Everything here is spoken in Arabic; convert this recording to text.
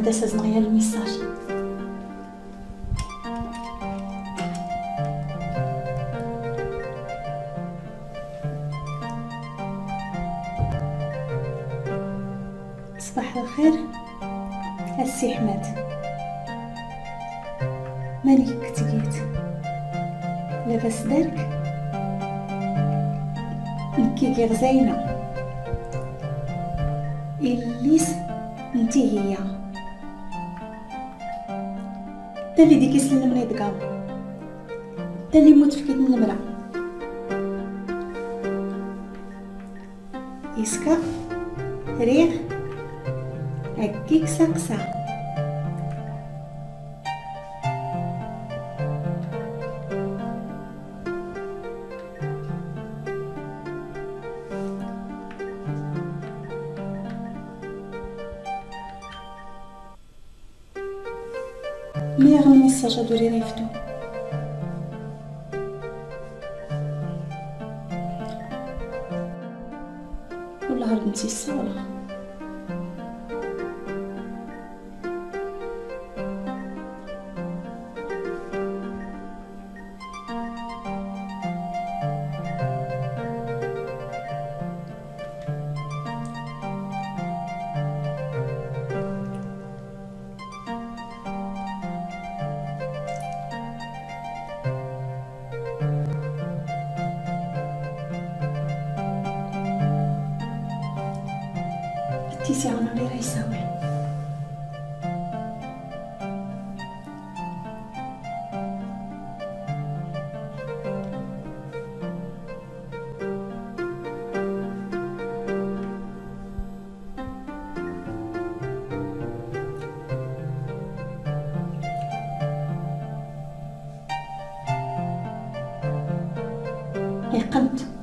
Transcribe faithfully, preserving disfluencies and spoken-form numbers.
عندها سازنغيا الميساج. صباح الخير السي حماد، مالك كتقيت؟ لاباس دارك؟ نكي غير زينه إليس انتي هي تا اللي ديك يسلمني دكا تا اللي موت في كيت النمرة إسكا ريغ هكيك ساقسا. مي غا الميساج هادو لي ريفتو ولا هربتي الصالة. تيسي غانا لي راه يساوي يقنت